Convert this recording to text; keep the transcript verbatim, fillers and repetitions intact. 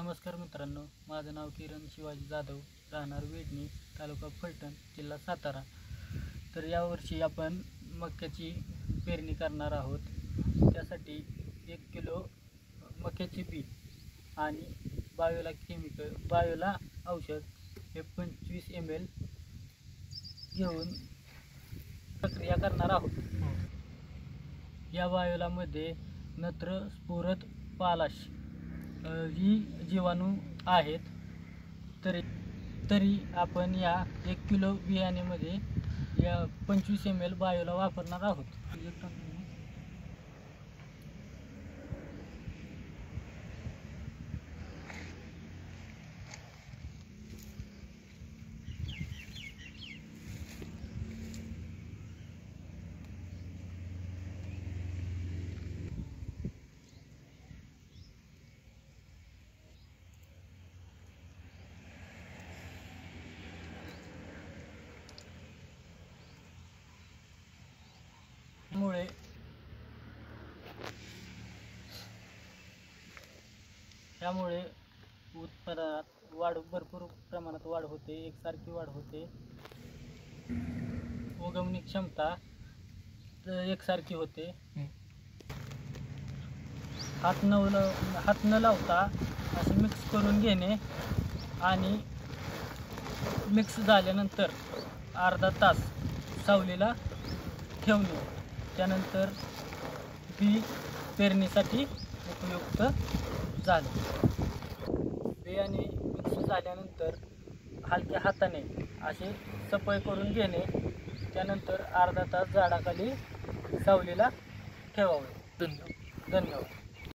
नमस्कार मित्रांनो, माझं नाव किरण शिवाजी जाधव, राहणार वेडणी, तालुका फलटण, जिल्हा सातारा. तर यावर्षी आपण मक्याची पेरणी करणार आहोत. त्यासाठी एक किलो मक्याची बी आणि बायोला केमिकल बायोला औषध हे पंचवीस एम एल घेऊन प्रक्रिया करणार आहोत. या बायोलामध्ये नत्र, स्फुरद, पालाश ही जीवाणू आहेत. तरी तरी आपण या एक किलो बियाण्यामध्ये या पंचवीस एम एल बायोला वापरणार आहोत. मुळे त्यामुळे उत्पादनात वाढ भरपूर प्रमाणात वाढ होते, एकसारखी वाढ होते. उगवणी क्षमता एकसारखी होते. हात न हात न लावता असे मिक्स करून घेणे आणि मिक्स झाल्यानंतर अर्धा तास सावलीला ठेवणे. त्यानंतर बी पेरणीसाठी उपयुक्त झाले. बियाणे मिक्स झाल्यानंतर हलक्या हाताने असे सफाई करून घेणे. त्यानंतर अर्धा तास झाडाखाली सावलीला ठेवावे. धन्यवाद.